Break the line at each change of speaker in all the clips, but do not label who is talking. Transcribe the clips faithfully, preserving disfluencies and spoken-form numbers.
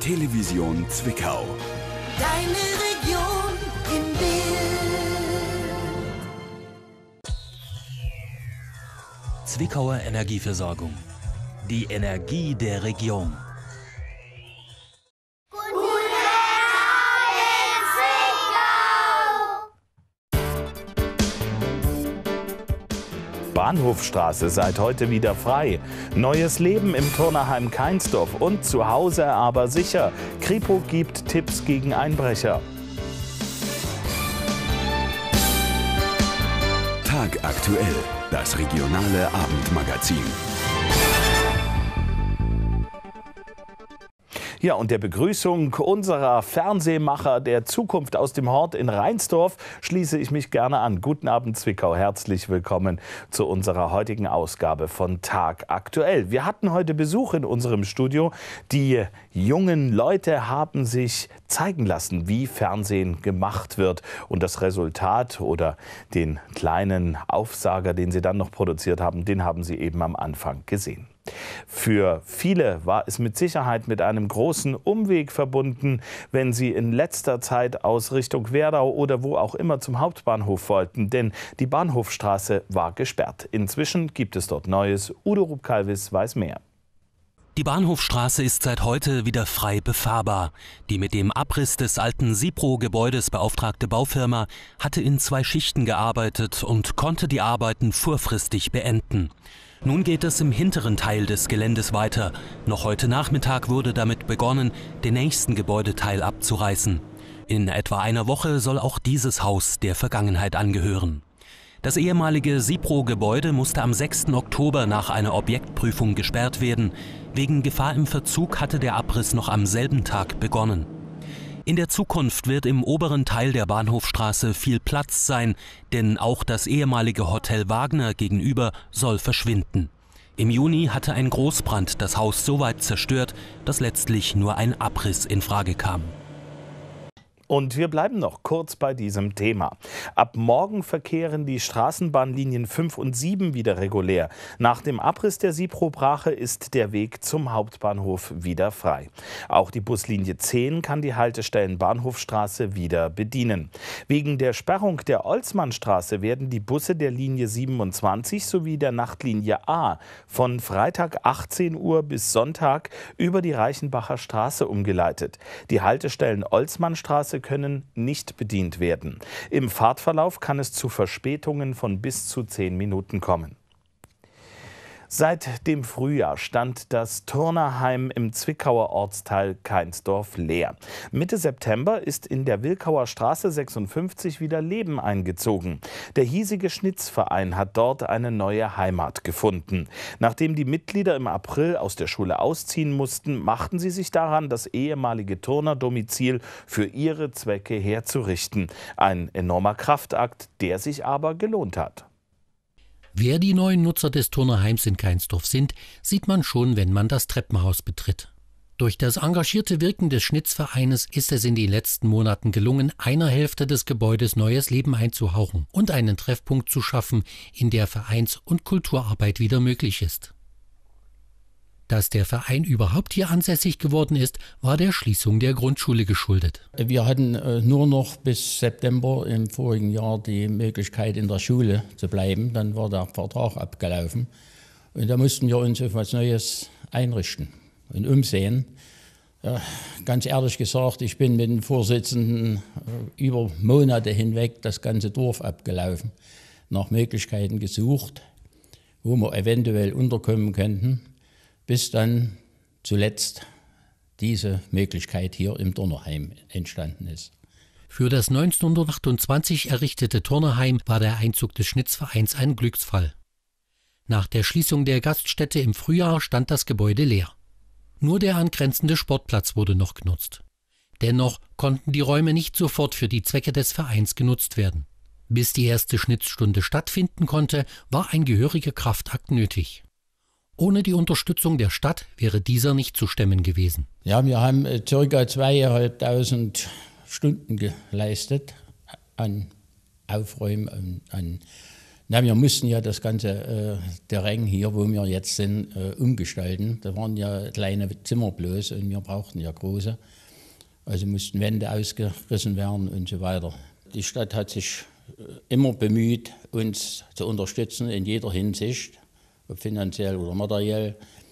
Television Zwickau.
Deine Region im Bild.
Zwickauer Energieversorgung. Die Energie der Region.
Bahnhofstraße seit heute wieder frei. Neues Leben im Turnerheim Keinsdorf und zu Hause aber sicher. Kripo gibt Tipps gegen Einbrecher.
Tag aktuell, das regionale Abendmagazin.
Ja, und der Begrüßung unserer Fernsehmacher der Zukunft aus dem Hort in Reinsdorf schließe ich mich gerne an. Guten Abend, Zwickau. Herzlich willkommen zu unserer heutigen Ausgabe von Tag aktuell. Wir hatten heute Besuch in unserem Studio. Die jungen Leute haben sich zeigen lassen, wie Fernsehen gemacht wird. Und das Resultat oder den kleinen Aufsager, den sie dann noch produziert haben, den haben Sie eben am Anfang gesehen. Für viele war es mit Sicherheit mit einem großen Umweg verbunden, wenn sie in letzter Zeit aus Richtung Werdau oder wo auch immer zum Hauptbahnhof wollten, denn die Bahnhofstraße war gesperrt. Inzwischen gibt es dort Neues. Udo Rupp-Kalwis weiß mehr.
Die Bahnhofstraße ist seit heute wieder frei befahrbar. Die mit dem Abriss des alten SIPRO-Gebäudes beauftragte Baufirma hatte in zwei Schichten gearbeitet und konnte die Arbeiten vorfristig beenden. Nun geht es im hinteren Teil des Geländes weiter. Noch heute Nachmittag wurde damit begonnen, den nächsten Gebäudeteil abzureißen. In etwa einer Woche soll auch dieses Haus der Vergangenheit angehören. Das ehemalige SIPRO-Gebäude musste am sechsten Oktober nach einer Objektprüfung gesperrt werden. Wegen Gefahr im Verzug hatte der Abriss noch am selben Tag begonnen. In der Zukunft wird im oberen Teil der Bahnhofstraße viel Platz sein, denn auch das ehemalige Hotel Wagner gegenüber soll verschwinden. Im Juni hatte ein Großbrand das Haus so weit zerstört, dass letztlich nur ein Abriss in Frage kam.
Und wir bleiben noch kurz bei diesem Thema. Ab morgen verkehren die Straßenbahnlinien fünf und sieben wieder regulär. Nach dem Abriss der SIPRO-Brache ist der Weg zum Hauptbahnhof wieder frei. Auch die Buslinie zehn kann die Haltestellen Bahnhofstraße wieder bedienen. Wegen der Sperrung der Olsmannstraße werden die Busse der Linie siebenundzwanzig sowie der Nachtlinie A von Freitag achtzehn Uhr bis Sonntag über die Reichenbacher Straße umgeleitet. Die Haltestellen Olsmannstraße können nicht bedient werden. Im Fahrtverlauf kann es zu Verspätungen von bis zu zehn Minuten kommen. Seit dem Frühjahr stand das Turnerheim im Zwickauer Ortsteil Keinsdorf leer. Mitte September ist in der Wilkauer Straße sechsundfünfzig wieder Leben eingezogen. Der hiesige Schnitzverein hat dort eine neue Heimat gefunden. Nachdem die Mitglieder im April aus der Schule ausziehen mussten, machten sie sich daran, das ehemalige Turnerdomizil für ihre Zwecke herzurichten. Ein enormer Kraftakt, der sich aber gelohnt hat.
Wer die neuen Nutzer des Turnerheims in Keinsdorf sind, sieht man schon, wenn man das Treppenhaus betritt. Durch das engagierte Wirken des Schnitzvereines ist es in den letzten Monaten gelungen, einer Hälfte des Gebäudes neues Leben einzuhauchen und einen Treffpunkt zu schaffen, in der Vereins- und Kulturarbeit wieder möglich ist. Dass der Verein überhaupt hier ansässig geworden ist, war der Schließung der Grundschule geschuldet.
Wir hatten äh, nur noch bis September im vorigen Jahr die Möglichkeit, in der Schule zu bleiben. Dann war der Vertrag abgelaufen. Und da mussten wir uns auf etwas Neues einrichten und umsehen. Äh, ganz ehrlich gesagt, ich bin mit dem Vorsitzenden äh, über Monate hinweg das ganze Dorf abgelaufen, nach Möglichkeiten gesucht, wo wir eventuell unterkommen könnten, bis dann zuletzt diese Möglichkeit hier im Turnerheim entstanden ist.
Für das neunzehnhundertachtundzwanzig errichtete Turnerheim war der Einzug des Schnitzvereins ein Glücksfall. Nach der Schließung der Gaststätte im Frühjahr stand das Gebäude leer. Nur der angrenzende Sportplatz wurde noch genutzt. Dennoch konnten die Räume nicht sofort für die Zwecke des Vereins genutzt werden. Bis die erste Schnitzstunde stattfinden konnte, war ein gehöriger Kraftakt nötig. Ohne die Unterstützung der Stadt wäre dieser nicht zu stemmen gewesen.
Ja, wir haben äh, ca. zweitausendfünfhundert Stunden geleistet an Aufräumen, an, an Na, wir mussten ja das ganze äh, Terrain hier, wo wir jetzt sind, äh, umgestalten. Da waren ja kleine Zimmer bloß und wir brauchten ja große. Also mussten Wände ausgerissen werden und so weiter. Die Stadt hat sich äh, immer bemüht, uns zu unterstützen in jeder Hinsicht, ob finanziell oder materiell.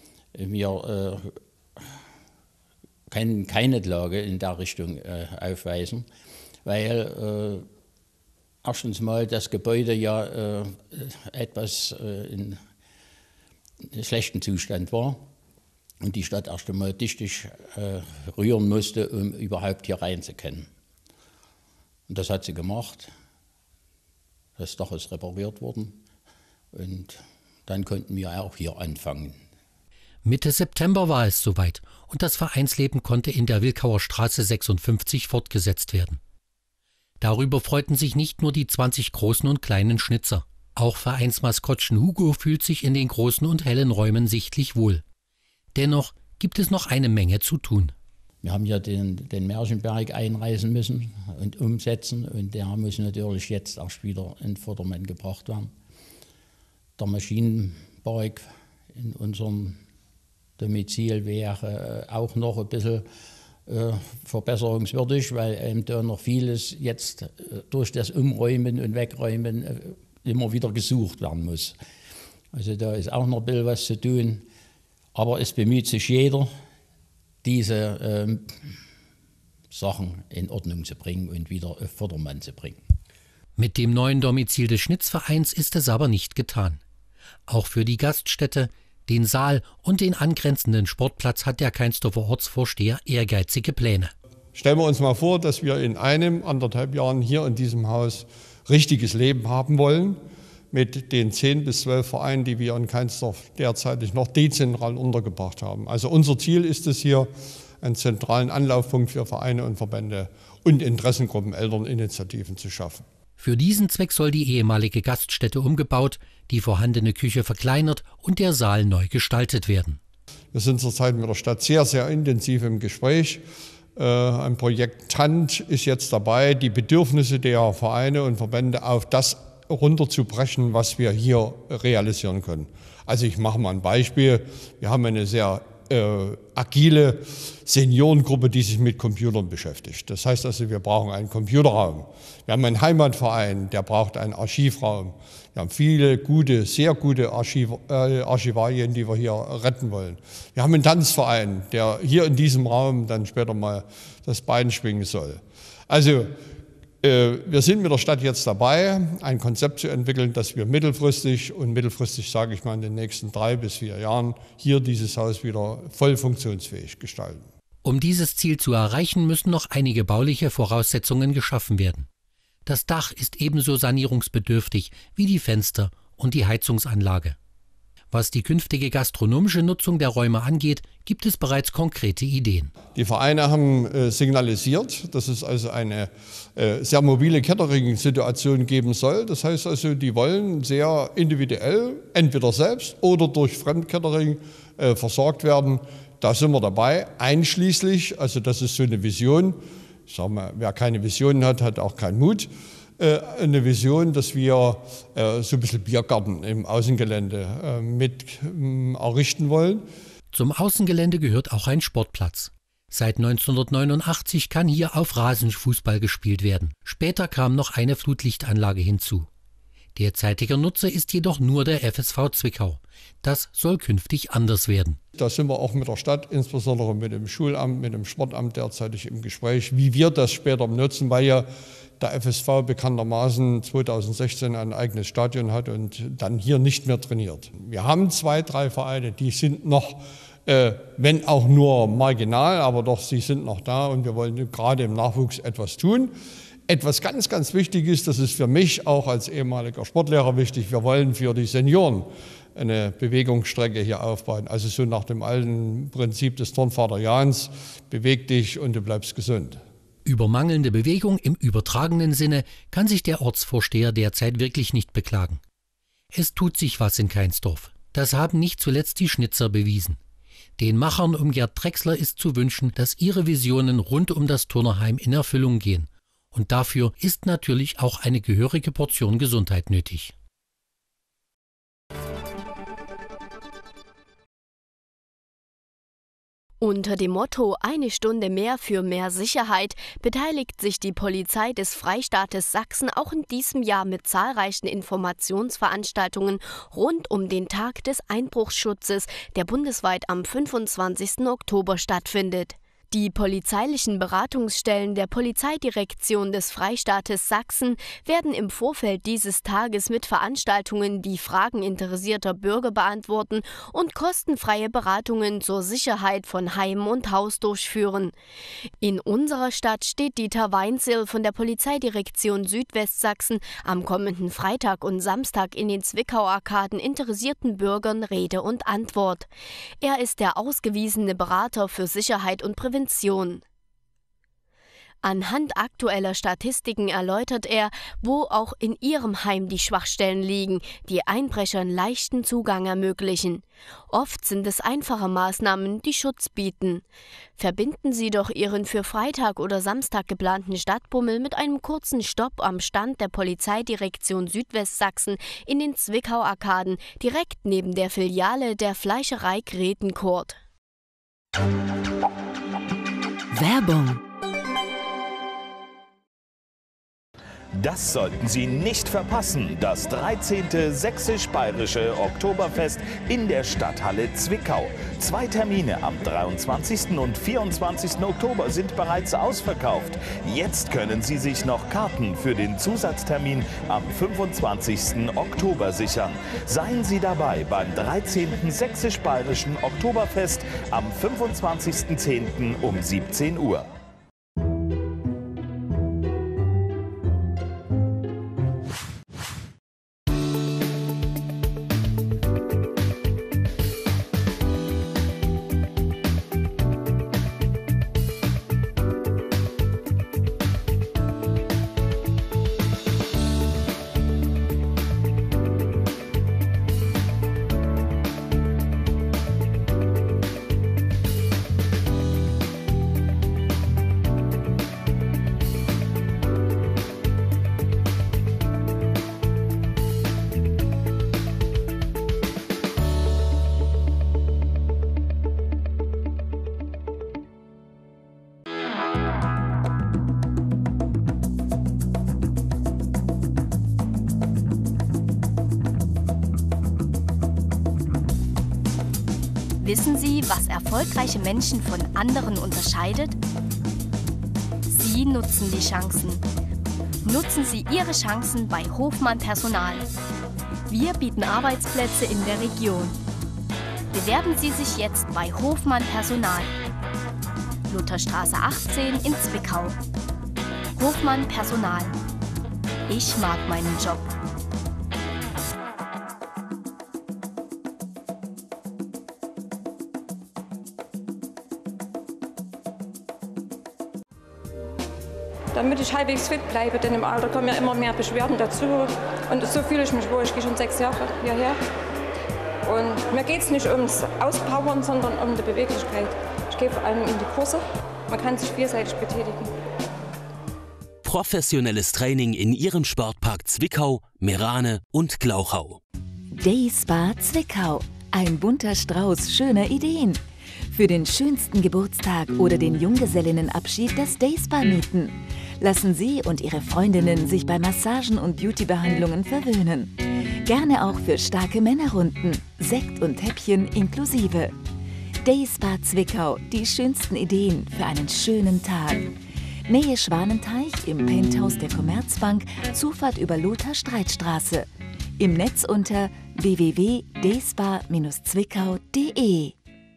Wir äh, können keine Klage in der Richtung äh, aufweisen, weil äh, erstens mal das Gebäude ja äh, etwas äh, in schlechtem Zustand war und die Stadt erst einmal dichtig äh, rühren musste, um überhaupt hier rein zu können. Und das hat sie gemacht. Das Dach ist repariert worden und dann konnten wir auch hier anfangen.
Mitte September war es soweit und das Vereinsleben konnte in der Wilkauer Straße sechsundfünfzig fortgesetzt werden. Darüber freuten sich nicht nur die zwanzig großen und kleinen Schnitzer. Auch Vereinsmaskottchen Hugo fühlt sich in den großen und hellen Räumen sichtlich wohl. Dennoch gibt es noch eine Menge zu tun.
Wir haben ja den, den Märchenberg einreißen müssen und umsetzen und der muss natürlich jetzt erst wieder in Vordermann gebracht werden. Der Maschinenpark in unserem Domizil wäre auch noch ein bisschen äh, verbesserungswürdig, weil eben da noch vieles jetzt äh, durch das Umräumen und Wegräumen äh, immer wieder gesucht werden muss. Also da ist auch noch ein bisschen was zu tun. Aber es bemüht sich jeder, diese ähm, Sachen in Ordnung zu bringen und wieder auf Vordermann zu bringen.
Mit dem neuen Domizil des Schnitzvereins ist es aber nicht getan. Auch für die Gaststätte, den Saal und den angrenzenden Sportplatz hat der Keinsdorfer Ortsvorsteher ehrgeizige Pläne.
Stellen wir uns mal vor, dass wir in einem, anderthalb Jahren hier in diesem Haus richtiges Leben haben wollen, mit den zehn bis zwölf Vereinen, die wir in Keinsdorf derzeitig noch dezentral untergebracht haben. Also unser Ziel ist es hier, einen zentralen Anlaufpunkt für Vereine und Verbände und Interessengruppen, Elterninitiativen zu schaffen.
Für diesen Zweck soll die ehemalige Gaststätte umgebaut, die vorhandene Küche verkleinert und der Saal neu gestaltet werden.
Wir sind zurzeit mit der Stadt sehr, sehr intensiv im Gespräch. Äh, ein Projekt T A N T ist jetzt dabei, die Bedürfnisse der Vereine und Verbände auf das runterzubrechen, was wir hier realisieren können. Also ich mache mal ein Beispiel. Wir haben eine sehr äh, agile Seniorengruppe, die sich mit Computern beschäftigt. Das heißt also, wir brauchen einen Computerraum. Wir haben einen Heimatverein, der braucht einen Archivraum. Wir haben viele gute, sehr gute Archiv, äh, Archivarien, die wir hier retten wollen. Wir haben einen Tanzverein, der hier in diesem Raum dann später mal das Bein schwingen soll. Also äh, wir sind mit der Stadt jetzt dabei, ein Konzept zu entwickeln, dass wir mittelfristig und mittelfristig sage ich mal in den nächsten drei bis vier Jahren hier dieses Haus wieder voll funktionsfähig gestalten.
Um dieses Ziel zu erreichen, müssen noch einige bauliche Voraussetzungen geschaffen werden. Das Dach ist ebenso sanierungsbedürftig wie die Fenster und die Heizungsanlage. Was die künftige gastronomische Nutzung der Räume angeht, gibt es bereits konkrete Ideen.
Die Vereine haben äh, signalisiert, dass es also eine äh, sehr mobile Catering-Situation geben soll. Das heißt also, die wollen sehr individuell, entweder selbst oder durch Fremdcatering äh, versorgt werden. Da sind wir dabei, einschließlich, also das ist so eine Vision. Ich sage mal, wer keine Vision hat, hat auch keinen Mut. Äh, eine Vision, dass wir äh, so ein bisschen Biergarten im Außengelände äh, mit äh, errichten wollen.
Zum Außengelände gehört auch ein Sportplatz. Seit neunzehnhundertneunundachtzig kann hier auf Rasenfußball gespielt werden. Später kam noch eine Flutlichtanlage hinzu. Derzeitiger Nutzer ist jedoch nur der F S V Zwickau. Das soll künftig anders werden.
Da sind wir auch mit der Stadt, insbesondere mit dem Schulamt, mit dem Sportamt derzeitig im Gespräch, wie wir das später nutzen, weil ja der F S V bekanntermaßen zweitausendsechzehn ein eigenes Stadion hat und dann hier nicht mehr trainiert. Wir haben zwei, drei Vereine, die sind noch, äh, wenn auch nur marginal, aber doch, sie sind noch da und wir wollen gerade im Nachwuchs etwas tun. Etwas ganz, ganz wichtig ist, das ist für mich auch als ehemaliger Sportlehrer wichtig, wir wollen für die Senioren eine Bewegungsstrecke hier aufbauen. Also so nach dem alten Prinzip des Turnvater Jahns, beweg dich und du bleibst gesund.
Über mangelnde Bewegung im übertragenen Sinne kann sich der Ortsvorsteher derzeit wirklich nicht beklagen. Es tut sich was in Keinsdorf. Das haben nicht zuletzt die Schnitzer bewiesen. Den Machern um Gerd Drechsler ist zu wünschen, dass ihre Visionen rund um das Turnerheim in Erfüllung gehen. Und dafür ist natürlich auch eine gehörige Portion Gesundheit nötig.
Unter dem Motto „Eine Stunde mehr für mehr Sicherheit“ beteiligt sich die Polizei des Freistaates Sachsen auch in diesem Jahr mit zahlreichen Informationsveranstaltungen rund um den Tag des Einbruchsschutzes, der bundesweit am fünfundzwanzigsten Oktober stattfindet. Die polizeilichen Beratungsstellen der Polizeidirektion des Freistaates Sachsen werden im Vorfeld dieses Tages mit Veranstaltungen die Fragen interessierter Bürger beantworten und kostenfreie Beratungen zur Sicherheit von Heim und Haus durchführen. In unserer Stadt steht Dieter Weinzierl von der Polizeidirektion Südwestsachsen am kommenden Freitag und Samstag in den Zwickau-Arkaden interessierten Bürgern Rede und Antwort. Er ist der ausgewiesene Berater für Sicherheit und Prävention. Anhand aktueller Statistiken erläutert er, wo auch in Ihrem Heim die Schwachstellen liegen, die Einbrechern leichten Zugang ermöglichen. Oft sind es einfache Maßnahmen, die Schutz bieten. Verbinden Sie doch Ihren für Freitag oder Samstag geplanten Stadtbummel mit einem kurzen Stopp am Stand der Polizeidirektion Südwestsachsen in den Zwickau-Arkaden, direkt neben der Filiale der Fleischerei Gretenkurt.
Werbung.
Das sollten Sie nicht verpassen, das dreizehnte Sächsisch-Bayerische Oktoberfest in der Stadthalle Zwickau. Zwei Termine am dreiundzwanzigsten und vierundzwanzigsten Oktober sind bereits ausverkauft. Jetzt können Sie sich noch Karten für den Zusatztermin am fünfundzwanzigsten Oktober sichern. Seien Sie dabei beim dreizehnten Sächsisch-Bayerischen Oktoberfest am fünfundzwanzigsten zehnten um siebzehn Uhr.
Wissen Sie, was erfolgreiche Menschen von anderen unterscheidet? Sie nutzen die Chancen. Nutzen Sie Ihre Chancen bei Hofmann Personal. Wir bieten Arbeitsplätze in der Region. Bewerben Sie sich jetzt bei Hofmann Personal. Lutherstraße achtzehn in Zwickau. Hofmann Personal. Ich mag meinen Job.
Damit ich halbwegs fit bleibe, denn im Alter kommen ja immer mehr Beschwerden dazu. Und so fühle ich mich wohl. Ich gehe schon sechs Jahre hierher. Und mir geht es nicht ums Auspowern, sondern um die Beweglichkeit. Ich gehe vor allem in die Kurse. Man kann sich vielseitig betätigen.
Professionelles Training in Ihrem Sportpark Zwickau, Meerane und Glauchau.
Day-Spa Zwickau. Ein bunter Strauß schöner Ideen. Für den schönsten Geburtstag oder den Junggesellinnenabschied das Day-Spa mieten. Lassen Sie und Ihre Freundinnen sich bei Massagen und Beauty-Behandlungen verwöhnen. Gerne auch für starke Männerrunden, Sekt und Häppchen inklusive. Day-Spa Zwickau, die schönsten Ideen für einen schönen Tag. Nähe Schwanenteich im Penthouse der Commerzbank, Zufahrt über Lothar-Streitstraße. Im Netz unter w w w punkt dayspa Bindestrich zwickau punkt de.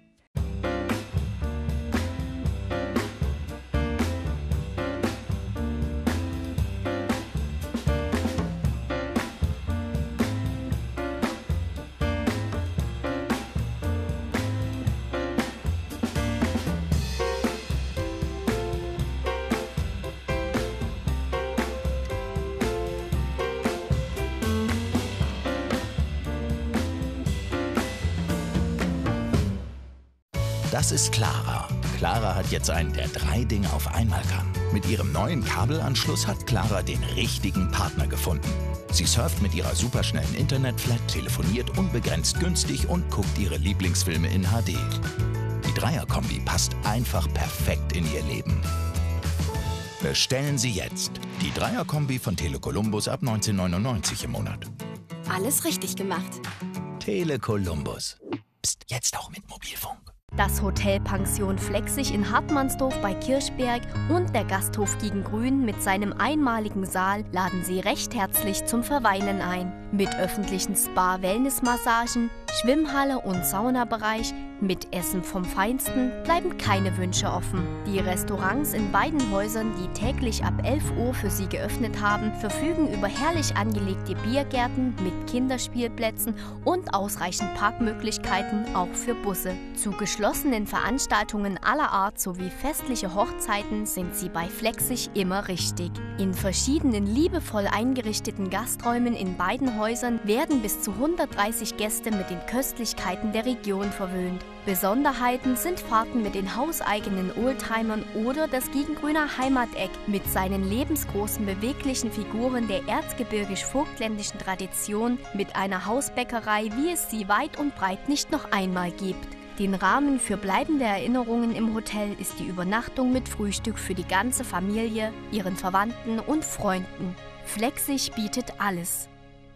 Das ist Clara. Clara hat jetzt einen, der drei Dinge auf einmal kann. Mit ihrem neuen Kabelanschluss hat Clara den richtigen Partner gefunden. Sie surft mit ihrer superschnellen Internetflat, telefoniert unbegrenzt günstig und guckt ihre Lieblingsfilme in H D. Die Dreierkombi passt einfach perfekt in Ihr Leben. Bestellen Sie jetzt die Dreierkombi von Tele Columbus ab neunzehn neunundneunzig im Monat.
Alles richtig gemacht.
Tele Columbus. Psst, jetzt auch mit Mobilfunk.
Das Hotel Pension Flexig in Hartmannsdorf bei Kirchberg und der Gasthof gegen Grün mit seinem einmaligen Saal laden Sie recht herzlich zum Verweilen ein. Mit öffentlichen Spa-Wellness-Massagen, Schwimmhalle und Saunabereich, mit Essen vom Feinsten bleiben keine Wünsche offen. Die Restaurants in beiden Häusern, die täglich ab elf Uhr für Sie geöffnet haben, verfügen über herrlich angelegte Biergärten mit Kinderspielplätzen und ausreichend Parkmöglichkeiten auch für Busse. Zu geschlossenen Veranstaltungen aller Art sowie festliche Hochzeiten sind Sie bei Flexig immer richtig. In verschiedenen liebevoll eingerichteten Gasträumen in beiden Häusern werden bis zu hundertdreißig Gäste mit den Köstlichkeiten der Region verwöhnt. Besonderheiten sind Fahrten mit den hauseigenen Oldtimern oder das Gegengrüner Heimateck mit seinen lebensgroßen beweglichen Figuren der erzgebirgisch-vogtländischen Tradition mit einer Hausbäckerei, wie es sie weit und breit nicht noch einmal gibt. Den Rahmen für bleibende Erinnerungen im Hotel ist die Übernachtung mit Frühstück für die ganze Familie, ihren Verwandten und Freunden. Flexig bietet alles.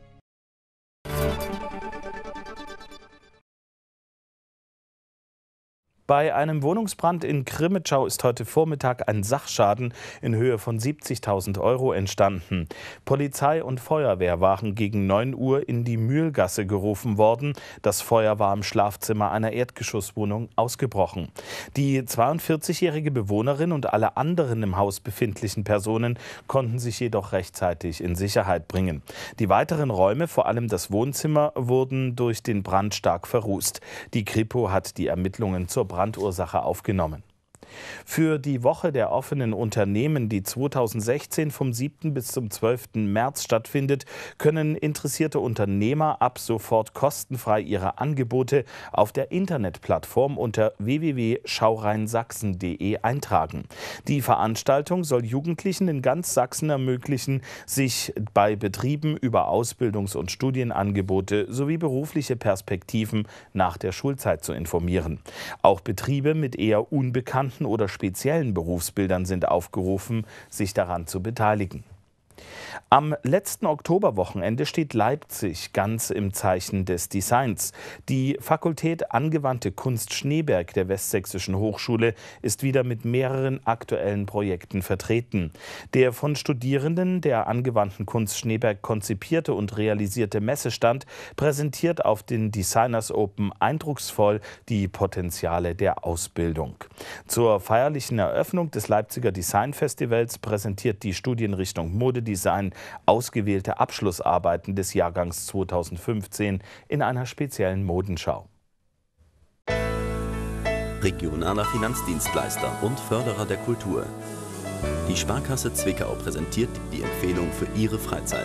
Bei einem Wohnungsbrand in Crimmitschau ist heute Vormittag ein Sachschaden in Höhe von siebzigtausend Euro entstanden. Polizei und Feuerwehr waren gegen neun Uhr in die Mühlgasse gerufen worden. Das Feuer war im Schlafzimmer einer Erdgeschosswohnung ausgebrochen. Die zweiundvierzigjährige Bewohnerin und alle anderen im Haus befindlichen Personen konnten sich jedoch rechtzeitig in Sicherheit bringen. Die weiteren Räume, vor allem das Wohnzimmer, wurden durch den Brand stark verrußt. Die Kripo hat die Ermittlungen zur Brandursache aufgenommen. Für die Woche der offenen Unternehmen, die zweitausendsechzehn vom siebten bis zum zwölften März stattfindet, können interessierte Unternehmer ab sofort kostenfrei ihre Angebote auf der Internetplattform unter w w w punkt schaureinsachsen punkt de eintragen. Die Veranstaltung soll Jugendlichen in ganz Sachsen ermöglichen, sich bei Betrieben über Ausbildungs- und Studienangebote sowie berufliche Perspektiven nach der Schulzeit zu informieren. Auch Betriebe mit eher unbekannten oder speziellen Berufsbildern sind aufgerufen, sich daran zu beteiligen. Am letzten Oktoberwochenende steht Leipzig ganz im Zeichen des Designs. Die Fakultät Angewandte Kunst Schneeberg der Westsächsischen Hochschule ist wieder mit mehreren aktuellen Projekten vertreten. Der von Studierenden der Angewandten Kunst Schneeberg konzipierte und realisierte Messestand präsentiert auf den Designers Open eindrucksvoll die Potenziale der Ausbildung. Zur feierlichen Eröffnung des Leipziger Designfestivals präsentiert die Studienrichtung Modedesign ausgewählte Abschlussarbeiten des Jahrgangs zweitausendfünfzehn in einer speziellen Modenschau.
Regionaler Finanzdienstleister und Förderer der Kultur. Die Sparkasse Zwickau präsentiert die Empfehlung für Ihre Freizeit.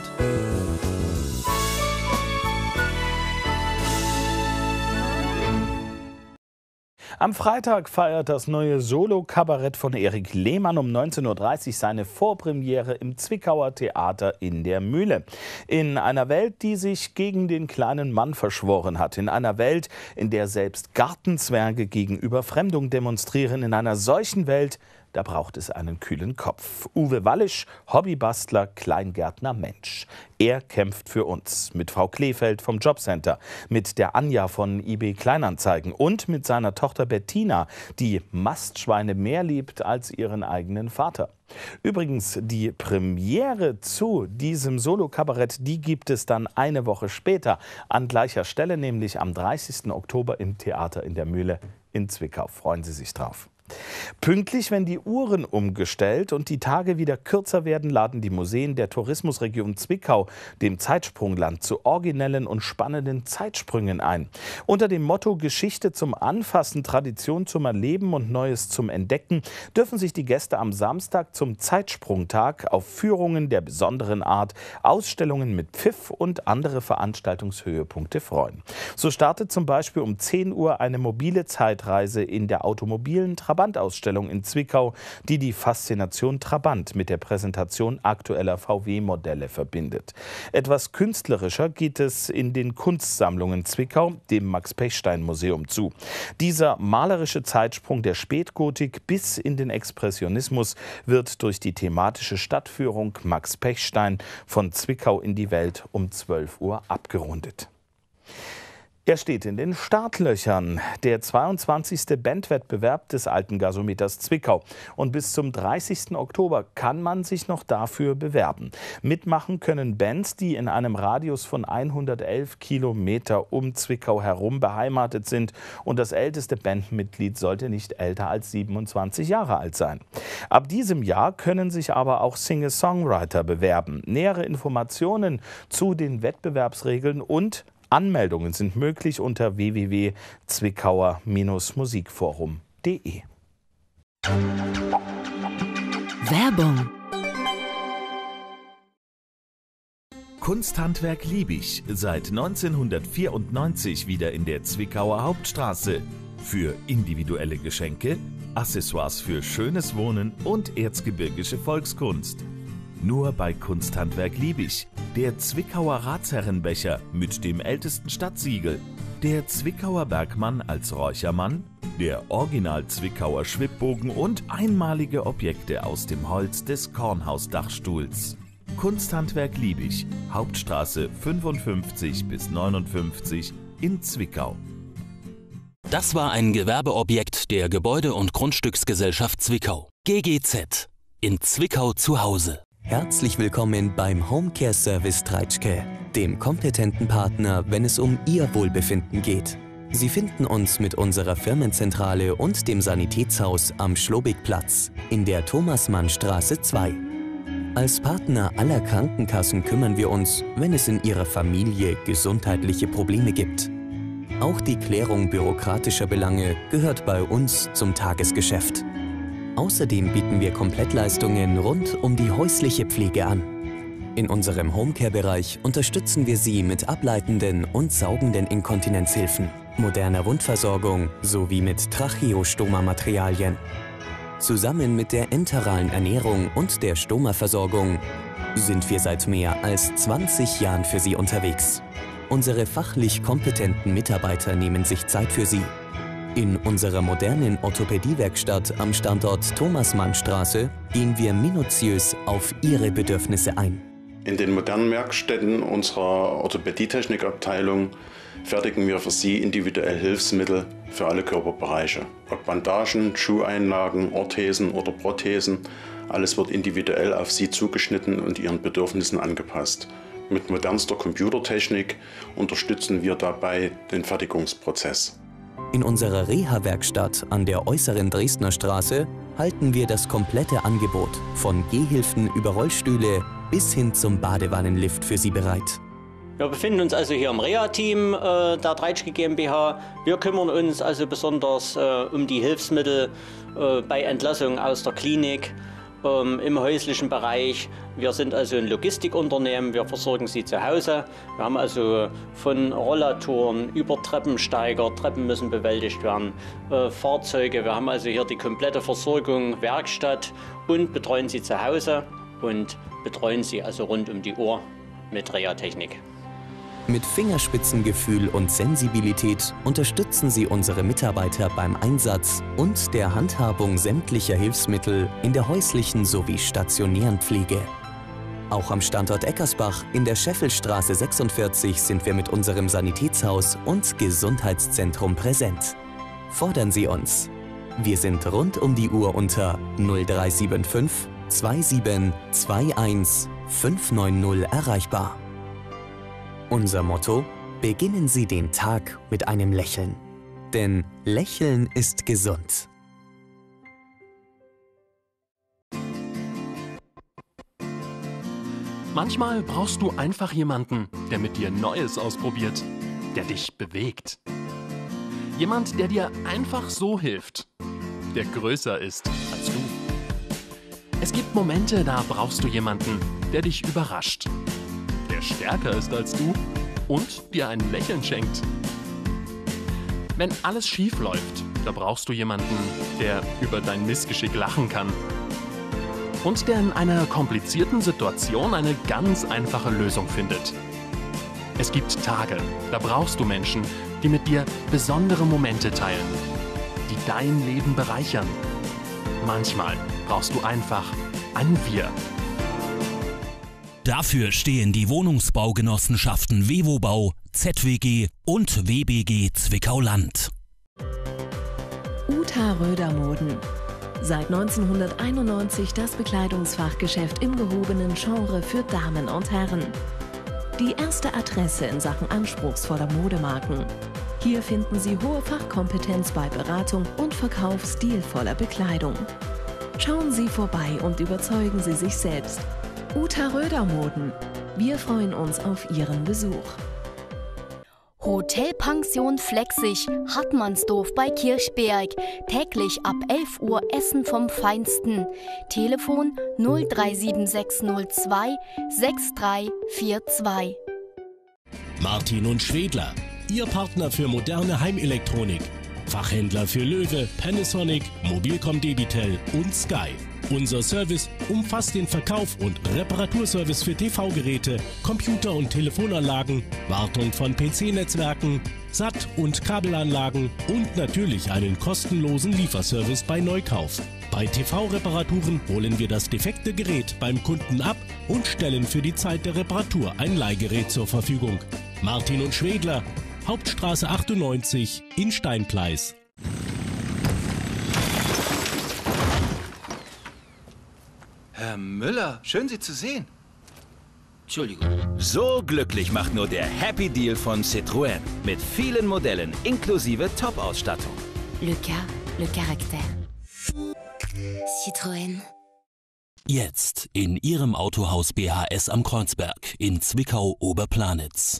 Am Freitag feiert das neue Solo-Kabarett von Erik Lehmann um neunzehn Uhr dreißig seine Vorpremiere im Zwickauer Theater in der Mühle. In einer Welt, die sich gegen den kleinen Mann verschworen hat, in einer Welt, in der selbst Gartenzwerge gegen Überfremdung demonstrieren, in einer solchen Welt, da braucht es einen kühlen Kopf. Uwe Wallisch, Hobbybastler, Kleingärtner, Mensch. Er kämpft für uns. Mit Frau Kleefeld vom Jobcenter, mit der Anja von I B Kleinanzeigen und mit seiner Tochter Bettina, die Mastschweine mehr liebt als ihren eigenen Vater. Übrigens, die Premiere zu diesem Solo-Kabarett, die gibt es dann eine Woche später an gleicher Stelle, nämlich am dreißigsten Oktober im Theater in der Mühle in Zwickau. Freuen Sie sich drauf. Pünktlich, wenn die Uhren umgestellt und die Tage wieder kürzer werden, laden die Museen der Tourismusregion Zwickau, dem Zeitsprungland, zu originellen und spannenden Zeitsprüngen ein. Unter dem Motto Geschichte zum Anfassen, Tradition zum Erleben und Neues zum Entdecken dürfen sich die Gäste am Samstag zum Zeitsprungtag auf Führungen der besonderen Art, Ausstellungen mit Pfiff und andere Veranstaltungshöhepunkte freuen. So startet zum Beispiel um zehn Uhr eine mobile Zeitreise in der automobilen Trabant Trabant-Ausstellung in Zwickau, die die Faszination Trabant mit der Präsentation aktueller V W-Modelle verbindet. Etwas künstlerischer geht es in den Kunstsammlungen Zwickau, dem Max-Pechstein-Museum, zu. Dieser malerische Zeitsprung der Spätgotik bis in den Expressionismus wird durch die thematische Stadtführung Max Pechstein von Zwickau in die Welt um zwölf Uhr abgerundet. Er steht in den Startlöchern, der zweiundzwanzigste Bandwettbewerb des Alten Gasometers Zwickau. Und bis zum dreißigsten Oktober kann man sich noch dafür bewerben. Mitmachen können Bands, die in einem Radius von hundertelf Kilometer um Zwickau herum beheimatet sind. Und das älteste Bandmitglied sollte nicht älter als siebenundzwanzig Jahre alt sein. Ab diesem Jahr können sich aber auch Singer-Songwriter bewerben. Nähere Informationen zu den Wettbewerbsregeln und Anmeldungen sind möglich unter w w w punkt zwickauer musikforum punkt de.
Werbung.
Kunsthandwerk Liebig, seit neunzehnhundertvierundneunzig wieder in der Zwickauer Hauptstraße. Für individuelle Geschenke, Accessoires für schönes Wohnen und erzgebirgische Volkskunst. Nur bei Kunsthandwerk Liebig. Der Zwickauer Ratsherrenbecher mit dem ältesten Stadtsiegel. Der Zwickauer Bergmann als Räuchermann. Der Original-Zwickauer Schwibbogen und einmalige Objekte aus dem Holz des Kornhausdachstuhls. Kunsthandwerk Liebig, Hauptstraße fünfundfünfzig bis neunundfünfzig in Zwickau.
Das war ein Gewerbeobjekt der Gebäude- und Grundstücksgesellschaft Zwickau. G G Z. In Zwickau zu Hause.
Herzlich willkommen beim Homecare Service Treitschke, dem kompetenten Partner, wenn es um Ihr Wohlbefinden geht. Sie finden uns mit unserer Firmenzentrale und dem Sanitätshaus am Schlobigplatz in der Thomas-Mann-Straße zwei. Als Partner aller Krankenkassen kümmern wir uns, wenn es in Ihrer Familie gesundheitliche Probleme gibt. Auch die Klärung bürokratischer Belange gehört bei uns zum Tagesgeschäft. Außerdem bieten wir Komplettleistungen rund um die häusliche Pflege an. In unserem Homecare-Bereich unterstützen wir Sie mit ableitenden und saugenden Inkontinenzhilfen, moderner Wundversorgung sowie mit Tracheostoma-Materialien. Zusammen mit der enteralen Ernährung und der Stoma-Versorgung sind wir seit mehr als zwanzig Jahren für Sie unterwegs. Unsere fachlich kompetenten Mitarbeiter nehmen sich Zeit für Sie. In unserer modernen Orthopädiewerkstatt am Standort Thomas-Mann-Straße gehen wir minutiös auf Ihre Bedürfnisse ein.
In den modernen Werkstätten unserer Orthopädietechnikabteilung fertigen wir für Sie individuell Hilfsmittel für alle Körperbereiche. Ob Bandagen, Schuheinlagen, Orthesen oder Prothesen, alles wird individuell auf Sie zugeschnitten und Ihren Bedürfnissen angepasst. Mit modernster Computertechnik unterstützen wir dabei den Fertigungsprozess.
In unserer Reha-Werkstatt an der äußeren Dresdner Straße halten wir das komplette Angebot von Gehhilfen über Rollstühle bis hin zum Badewannenlift für Sie bereit.
Wir befinden uns also hier im Reha-Team äh, der Treitschke GmbH. Wir kümmern uns also besonders äh, um die Hilfsmittel äh, bei Entlassung aus der Klinik, ähm, im häuslichen Bereich. Wir sind also ein Logistikunternehmen, wir versorgen Sie zu Hause. Wir haben also von Rollatoren über Treppensteiger, Treppen müssen bewältigt werden, äh, Fahrzeuge. Wir haben also hier die komplette Versorgung, Werkstatt und betreuen Sie zu Hause und betreuen Sie also rund um die Uhr mit Reha-Technik.
Mit Fingerspitzengefühl und Sensibilität unterstützen Sie unsere Mitarbeiter beim Einsatz und der Handhabung sämtlicher Hilfsmittel in der häuslichen sowie stationären Pflege. Auch am Standort Eckersbach in der Scheffelstraße sechsundvierzig sind wir mit unserem Sanitätshaus und Gesundheitszentrum präsent. Fordern Sie uns. Wir sind rund um die Uhr unter null drei sieben fünf zwei sieben zwei eins fünf neun null erreichbar. Unser Motto: Beginnen Sie den Tag mit einem Lächeln. Denn Lächeln ist gesund.
Manchmal brauchst du einfach jemanden, der mit dir Neues ausprobiert, der dich bewegt. Jemand, der dir einfach so hilft, der größer ist als du. Es gibt Momente, da brauchst du jemanden, der dich überrascht, der stärker ist als du und dir ein Lächeln schenkt. Wenn alles schief läuft, da brauchst du jemanden, der über dein Missgeschick lachen kann. Und der in einer komplizierten Situation eine ganz einfache Lösung findet. Es gibt Tage, da brauchst du Menschen, die mit dir besondere Momente teilen, die dein Leben bereichern. Manchmal brauchst du einfach ein Wir.
Dafür stehen die Wohnungsbaugenossenschaften WewoBau, Z W G und W B G Zwickau-Land.
Uta Röder-Moden. Seit neunzehnhunderteinundneunzig das Bekleidungsfachgeschäft im gehobenen Genre für Damen und Herren. Die erste Adresse in Sachen anspruchsvoller Modemarken. Hier finden Sie hohe Fachkompetenz bei Beratung und Verkauf stilvoller Bekleidung. Schauen Sie vorbei und überzeugen Sie sich selbst. Uta Röder-Moden. Wir freuen uns auf Ihren Besuch.
Hotelpension Flexig, Hartmannsdorf bei Kirchberg. Täglich ab elf Uhr Essen vom Feinsten. Telefon null drei sieben sechs null zwei sechs drei vier zwei.
Martin und Schwedler, Ihr Partner für moderne Heimelektronik. Fachhändler für Löwe, Panasonic, Mobilcom Debitel und Sky. Unser Service umfasst den Verkauf und Reparaturservice für T V-Geräte, Computer- und Telefonanlagen, Wartung von P C-Netzwerken, S A T- und Kabelanlagen und natürlich einen kostenlosen Lieferservice bei Neukauf. Bei T V-Reparaturen holen wir das defekte Gerät beim Kunden ab und stellen für die Zeit der Reparatur ein Leihgerät zur Verfügung. Martin und Schwedler, Hauptstraße achtundneunzig in Steinpleis.
Herr Müller, schön Sie zu sehen. Entschuldigung.
So glücklich macht nur der Happy Deal von Citroën. Mit vielen Modellen inklusive Top-Ausstattung.
Le cas, le caractère. Citroën.
Jetzt in Ihrem Autohaus B H S am Kreuzberg in Zwickau-Oberplanitz.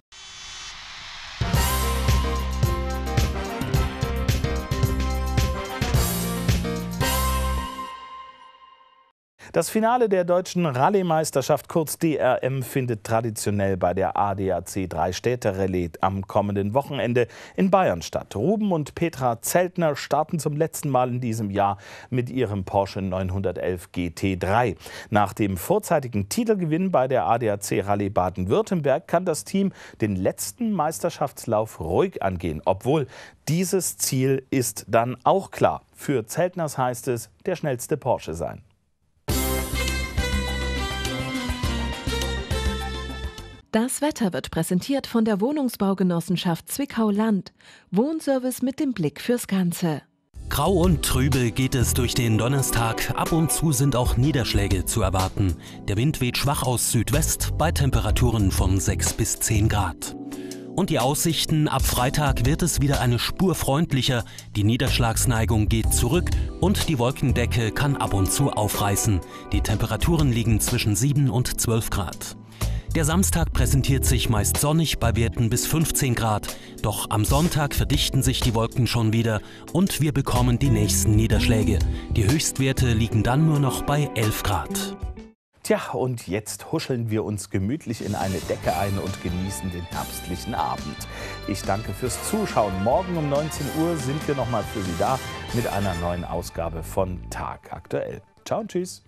Das Finale der deutschen Rallye-Meisterschaft, kurz D R M, findet traditionell bei der A D A C Drei-Städte-Relais am kommenden Wochenende in Bayern statt. Ruben und Petra Zeltner starten zum letzten Mal in diesem Jahr mit ihrem Porsche neunhundertelf G T drei. Nach dem vorzeitigen Titelgewinn bei der A D A C Rallye Baden-Württemberg kann das Team den letzten Meisterschaftslauf ruhig angehen, obwohl dieses Ziel ist dann auch klar. Für Zeltners heißt es, der schnellste Porsche sein.
Das Wetter wird präsentiert von der Wohnungsbaugenossenschaft Zwickau-Land. Wohnservice mit dem Blick fürs Ganze.
Grau und trübe geht es durch den Donnerstag. Ab und zu sind auch Niederschläge zu erwarten. Der Wind weht schwach aus Südwest bei Temperaturen von sechs bis zehn Grad. Und die Aussichten: ab Freitag wird es wieder eine Spur freundlicher. Die Niederschlagsneigung geht zurück und die Wolkendecke kann ab und zu aufreißen. Die Temperaturen liegen zwischen sieben und zwölf Grad. Der Samstag präsentiert sich meist sonnig bei Werten bis fünfzehn Grad. Doch am Sonntag verdichten sich die Wolken schon wieder und wir bekommen die nächsten Niederschläge. Die Höchstwerte liegen dann nur noch bei elf Grad.
Tja, und jetzt huscheln wir uns gemütlich in eine Decke ein und genießen den herbstlichen Abend. Ich danke fürs Zuschauen. Morgen um neunzehn Uhr sind wir nochmal für Sie da mit einer neuen Ausgabe von Tag aktuell. Ciao und tschüss.